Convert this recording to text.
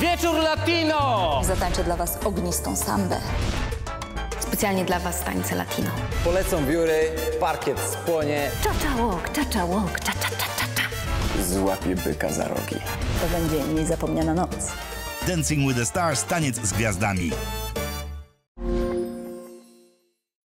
Wieczór latino! Zatańczę dla was ognistą sambę. Specjalnie dla was tańce latino. Polecą wióry, parkiet spłonie. Cha-cha walk, cha-cha-cha-cha-cha. Złapie byka za rogi. To będzie niezapomniana noc. Dancing with the Stars, taniec z gwiazdami.